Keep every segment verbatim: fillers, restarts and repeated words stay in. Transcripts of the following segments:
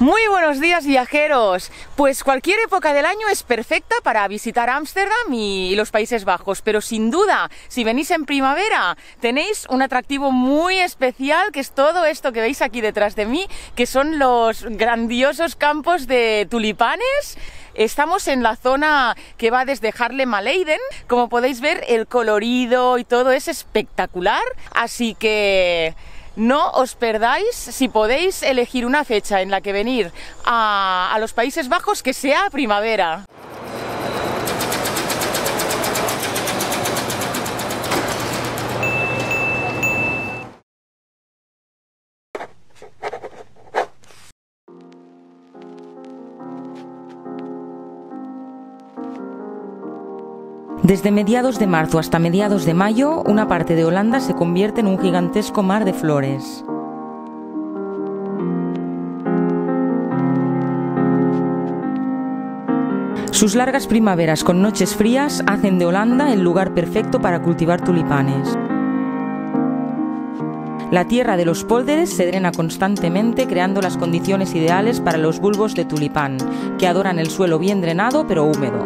Muy buenos días, viajeros. Pues cualquier época del año es perfecta para visitar Ámsterdam y los Países Bajos, pero sin duda, si venís en primavera, tenéis un atractivo muy especial, que es todo esto que veis aquí detrás de mí, que son los grandiosos campos de tulipanes. Estamos en la zona que va desde Haarlem a Leiden. Como podéis ver, el colorido y todo es espectacular, así que no os perdáis, si podéis elegir una fecha en la que venir a, a los Países Bajos, que sea primavera. Desde mediados de marzo hasta mediados de mayo, una parte de Holanda se convierte en un gigantesco mar de flores. Sus largas primaveras con noches frías hacen de Holanda el lugar perfecto para cultivar tulipanes. La tierra de los pólders se drena constantemente, creando las condiciones ideales para los bulbos de tulipán, que adoran el suelo bien drenado pero húmedo.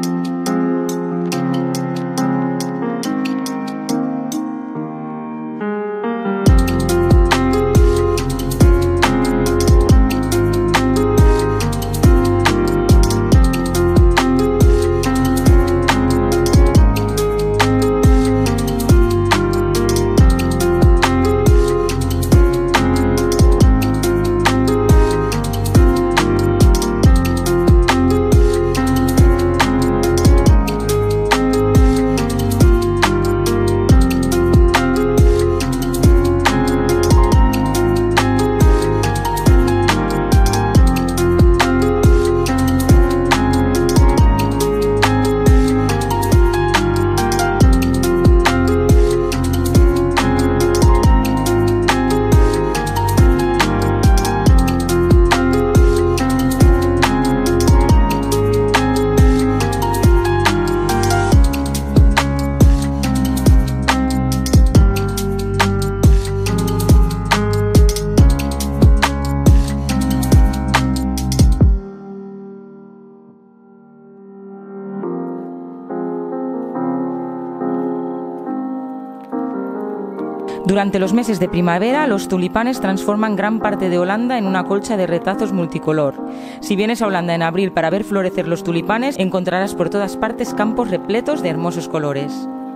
Durante los meses de primavera, los tulipanes transforman gran parte de Holanda en una colcha de retazos multicolor. Si vienes a Holanda en abril para ver florecer los tulipanes, encontrarás por todas partes campos repletos de hermosos colores.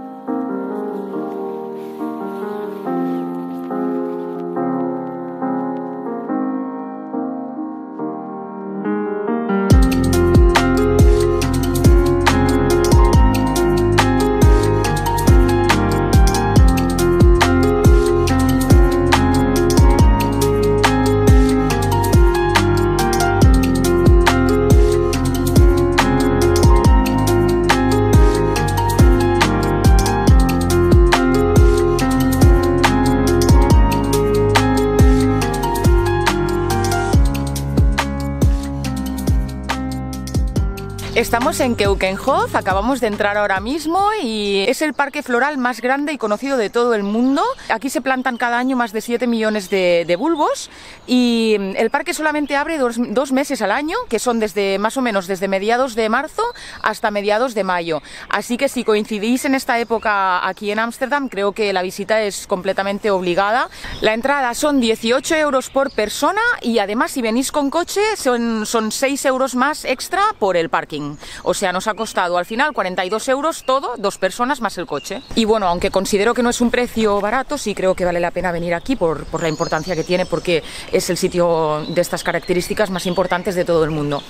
Estamos en Keukenhof, acabamos de entrar ahora mismo y es el parque floral más grande y conocido de todo el mundo. Aquí se plantan cada año más de siete millones de, de bulbos y el parque solamente abre dos, dos meses al año, que son desde más o menos desde mediados de marzo hasta mediados de mayo. Así que si coincidís en esta época aquí en Ámsterdam, creo que la visita es completamente obligada. La entrada son dieciocho euros por persona y además si venís con coche son, son seis euros más extra por el parking. O sea, nos ha costado al final cuarenta y dos euros todo, dos personas más el coche. Y bueno, aunque considero que no es un precio barato, sí creo que vale la pena venir aquí por, por la importancia que tiene, porque es el sitio de estas características más importantes de todo el mundo.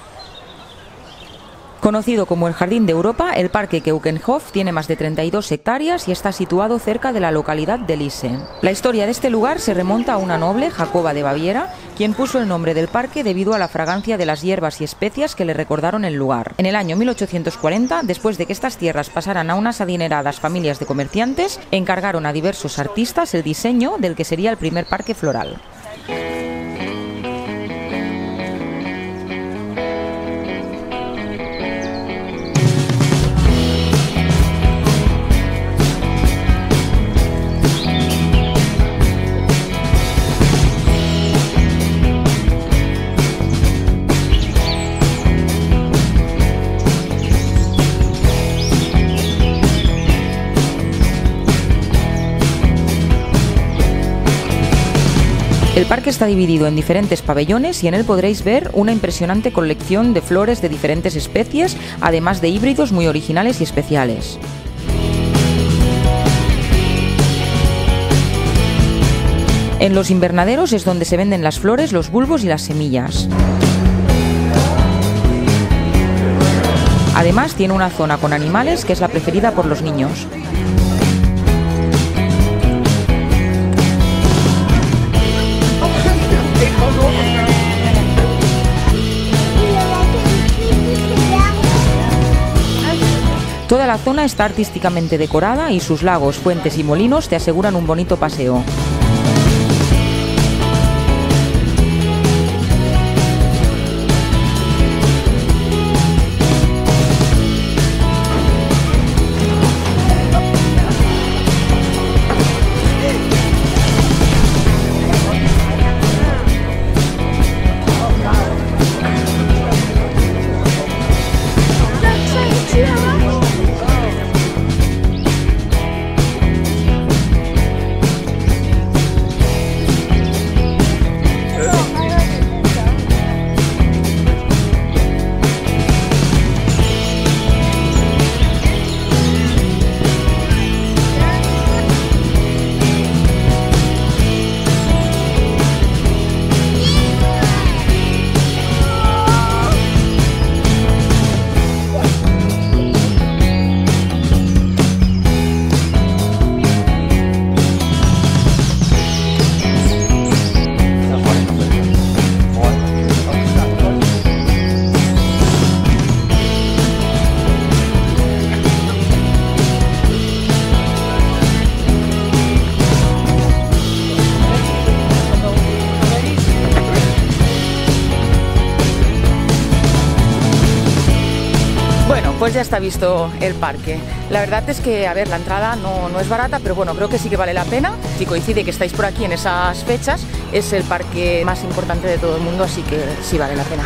Conocido como el Jardín de Europa, el Parque Keukenhof tiene más de treinta y dos hectáreas y está situado cerca de la localidad de Lisse. La historia de este lugar se remonta a una noble, Jacoba de Baviera, quien puso el nombre del parque debido a la fragancia de las hierbas y especias que le recordaron el lugar. En el año mil ochocientos cuarenta, después de que estas tierras pasaran a unas adineradas familias de comerciantes, encargaron a diversos artistas el diseño del que sería el primer parque floral. El parque está dividido en diferentes pabellones y en él podréis ver una impresionante colección de flores de diferentes especies, además de híbridos muy originales y especiales. En los invernaderos es donde se venden las flores, los bulbos y las semillas. Además tiene una zona con animales que es la preferida por los niños. Toda la zona está artísticamente decorada y sus lagos, fuentes y molinos te aseguran un bonito paseo. Pues ya está visto el parque. La verdad es que, a ver, la entrada no, no es barata, pero bueno, creo que sí que vale la pena. Si coincide que estáis por aquí en esas fechas, es el parque más importante de todo el mundo, así que sí vale la pena.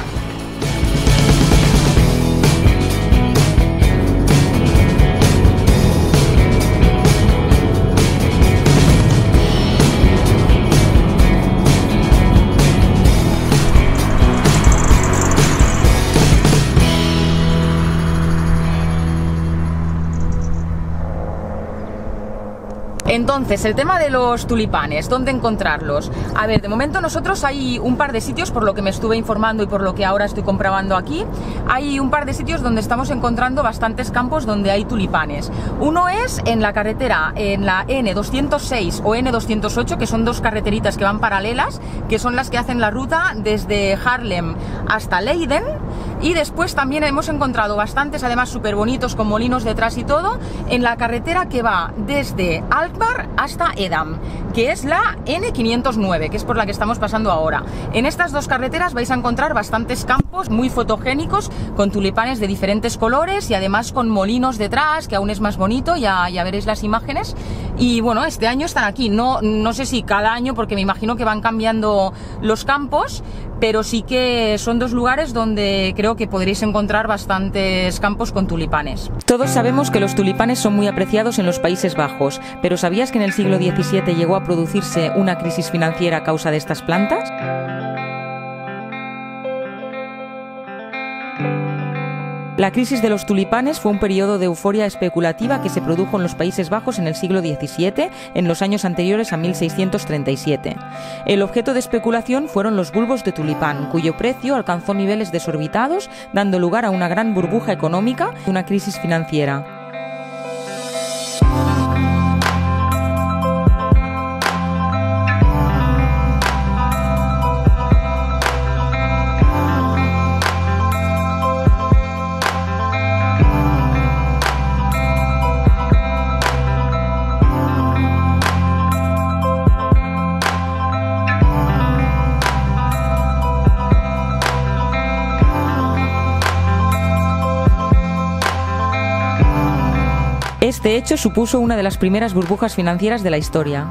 Entonces, el tema de los tulipanes, ¿dónde encontrarlos? A ver, de momento nosotros hay un par de sitios, por lo que me estuve informando y por lo que ahora estoy comprobando aquí, hay un par de sitios donde estamos encontrando bastantes campos donde hay tulipanes. Uno es en la carretera, en la ene doscientos seis o ene doscientos ocho, que son dos carreteritas que van paralelas, que son las que hacen la ruta desde Haarlem hasta Leiden. Y después también hemos encontrado bastantes, además súper bonitos, con molinos detrás y todo, en la carretera que va desde Alkmaar hasta Edam, que es la ene quinientos nueve, que es por la que estamos pasando ahora. En estas dos carreteras vais a encontrar bastantes campos muy fotogénicos, con tulipanes de diferentes colores y además con molinos detrás, que aún es más bonito, ya, ya veréis las imágenes. Y bueno, este año están aquí, no, no sé si cada año, porque me imagino que van cambiando los campos, pero sí que son dos lugares donde creo que podréis encontrar bastantes campos con tulipanes. Todos sabemos que los tulipanes son muy apreciados en los Países Bajos, pero ¿sabías que en el siglo diecisiete llegó a producirse una crisis financiera a causa de estas plantas? La crisis de los tulipanes fue un periodo de euforia especulativa que se produjo en los Países Bajos en el siglo diecisiete, en los años anteriores a mil seiscientos treinta y siete. El objeto de especulación fueron los bulbos de tulipán, cuyo precio alcanzó niveles desorbitados, dando lugar a una gran burbuja económica y una crisis financiera. Este hecho supuso una de las primeras burbujas financieras de la historia.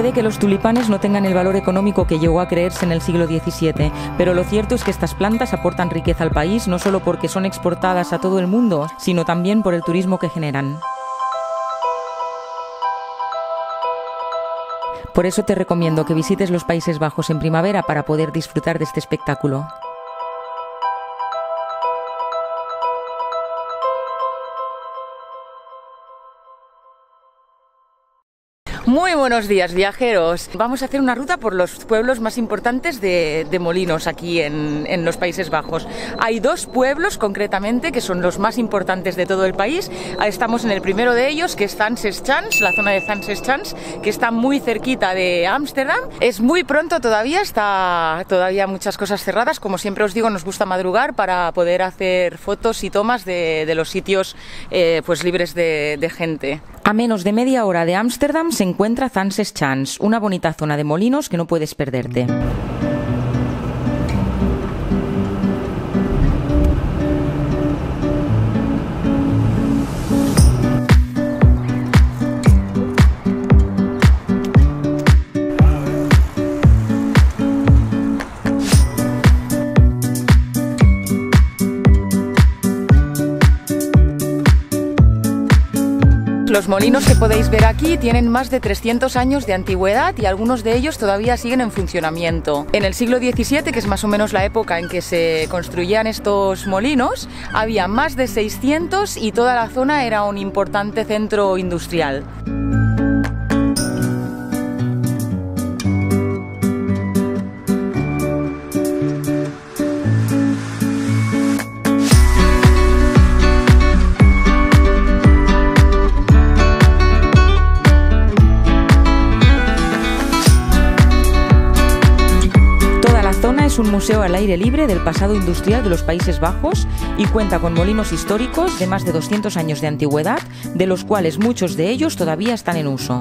Puede que los tulipanes no tengan el valor económico que llegó a creerse en el siglo diecisiete, pero lo cierto es que estas plantas aportan riqueza al país no solo porque son exportadas a todo el mundo, sino también por el turismo que generan. Por eso te recomiendo que visites los Países Bajos en primavera para poder disfrutar de este espectáculo. Muy buenos días, viajeros. Vamos a hacer una ruta por los pueblos más importantes de, de molinos aquí en, en los Países Bajos. Hay dos pueblos concretamente que son los más importantes de todo el país. Estamos en el primero de ellos, que es Thanses-Chans, la zona de Thanses-Chans, que está muy cerquita de Ámsterdam. Es muy pronto todavía, está todavía muchas cosas cerradas. Como siempre os digo, nos gusta madrugar para poder hacer fotos y tomas de, de los sitios eh, pues libres de, de gente. A menos de media hora de Ámsterdam se encuentra Thanses-Chans, una bonita zona de molinos que no puedes perderte. Los molinos que podéis ver aquí tienen más de trescientos años de antigüedad y algunos de ellos todavía siguen en funcionamiento. En el siglo diecisiete, que es más o menos la época en que se construían estos molinos, había más de seiscientos y toda la zona era un importante centro industrial. Es un museo al aire libre del pasado industrial de los Países Bajos y cuenta con molinos históricos de más de doscientos años de antigüedad, de los cuales muchos de ellos todavía están en uso.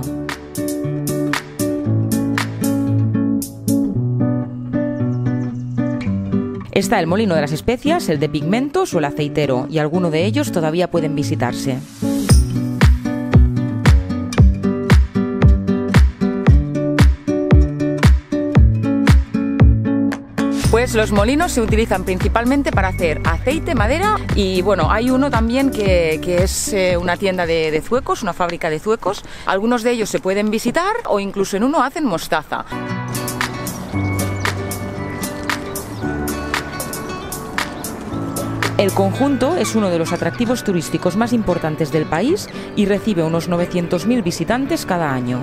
Está el molino de las especias, el de pigmentos o el aceitero, y algunos de ellos todavía pueden visitarse. Pues los molinos se utilizan principalmente para hacer aceite, madera y bueno, hay uno también que, que es eh, una tienda de, de zuecos, una fábrica de zuecos. Algunos de ellos se pueden visitar o incluso en uno hacen mostaza. El conjunto es uno de los atractivos turísticos más importantes del país y recibe unos novecientos mil visitantes cada año.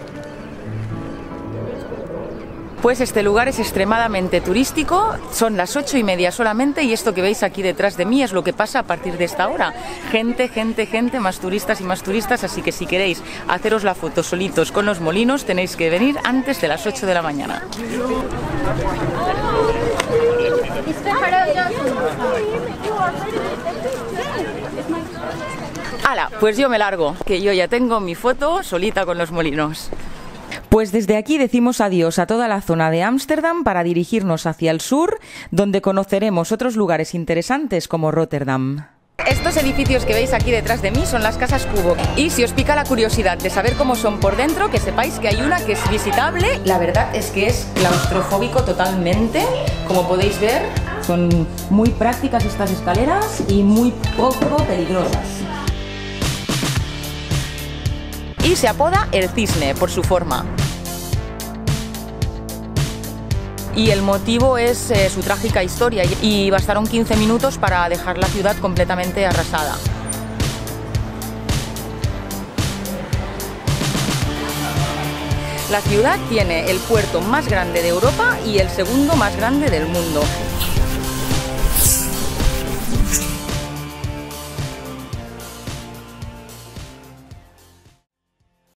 Pues este lugar es extremadamente turístico, son las ocho y media solamente y esto que veis aquí detrás de mí es lo que pasa a partir de esta hora. Gente, gente, gente, más turistas y más turistas, así que si queréis haceros la foto solitos con los molinos tenéis que venir antes de las ocho de la mañana. ¡Hala! Pues yo me largo, que yo ya tengo mi foto solita con los molinos. Pues desde aquí decimos adiós a toda la zona de Ámsterdam para dirigirnos hacia el sur, donde conoceremos otros lugares interesantes como Rotterdam. Estos edificios que veis aquí detrás de mí son las casas Cubo y si os pica la curiosidad de saber cómo son por dentro, que sepáis que hay una que es visitable. La verdad es que es claustrofóbico totalmente, como podéis ver, son muy prácticas estas escaleras y muy poco peligrosas. Y se apoda el Cisne por su forma. Y el motivo es eh, su trágica historia y bastaron quince minutos para dejar la ciudad completamente arrasada. La ciudad tiene el puerto más grande de Europa y el segundo más grande del mundo.